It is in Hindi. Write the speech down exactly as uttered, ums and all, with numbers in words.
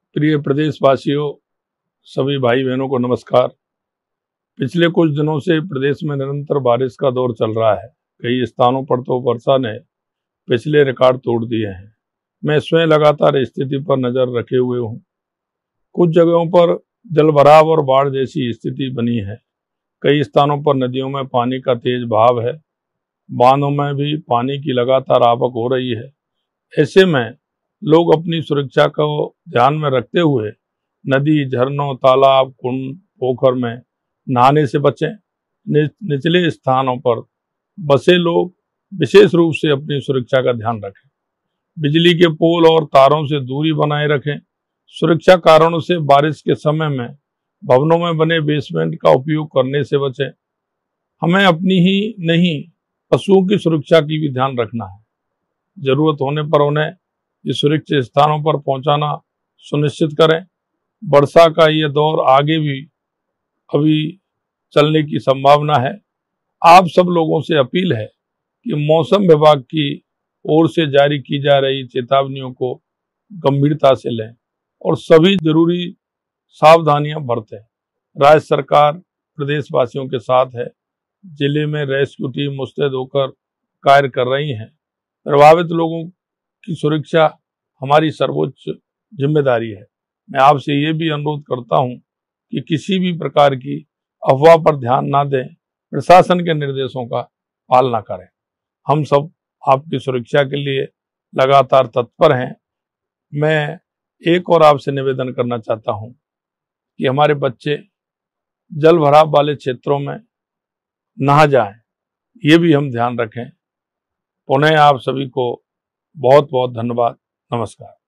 प्रिय प्रदेशवासियों, सभी भाई बहनों को नमस्कार। पिछले कुछ दिनों से प्रदेश में निरंतर बारिश का दौर चल रहा है। कई स्थानों पर तो वर्षा ने पिछले रिकॉर्ड तोड़ दिए हैं। मैं स्वयं लगातार स्थिति पर नजर रखे हुए हूँ। कुछ जगहों पर जलभराव और बाढ़ जैसी स्थिति बनी है। कई स्थानों पर नदियों में पानी का तेज बहाव है। बांधों में भी पानी की लगातार आवक हो रही है। ऐसे में लोग अपनी सुरक्षा को ध्यान में रखते हुए नदी, झरनों, तालाब, कुंड, पोखर में नहाने से बचें। निचले स्थानों पर बसे लोग विशेष रूप से अपनी सुरक्षा का ध्यान रखें। बिजली के पोल और तारों से दूरी बनाए रखें। सुरक्षा कारणों से बारिश के समय में भवनों में बने बेसमेंट का उपयोग करने से बचें। हमें अपनी ही नहीं, पशुओं की सुरक्षा की भी ध्यान रखना है। जरूरत होने पर उन्हें ये सुरक्षित स्थानों पर पहुंचाना सुनिश्चित करें। वर्षा का ये दौर आगे भी अभी चलने की संभावना है। आप सब लोगों से अपील है कि मौसम विभाग की ओर से जारी की जा रही चेतावनियों को गंभीरता से लें और सभी जरूरी सावधानियां बरतें। राज्य सरकार प्रदेशवासियों के साथ है। जिले में रेस्क्यू टीम मुस्तैद होकर कार्य कर रही हैं। प्रभावित लोगों की सुरक्षा हमारी सर्वोच्च जिम्मेदारी है। मैं आपसे ये भी अनुरोध करता हूं कि किसी भी प्रकार की अफवाह पर ध्यान ना दें। प्रशासन के निर्देशों का पालना करें। हम सब आपकी सुरक्षा के लिए लगातार तत्पर हैं। मैं एक और आपसे निवेदन करना चाहता हूं कि हमारे बच्चे जल भराव वाले क्षेत्रों में नहा जाएं, ये भी हम ध्यान रखें। पुनः आप सभी को बहुत बहुत धन्यवाद। नमस्कार।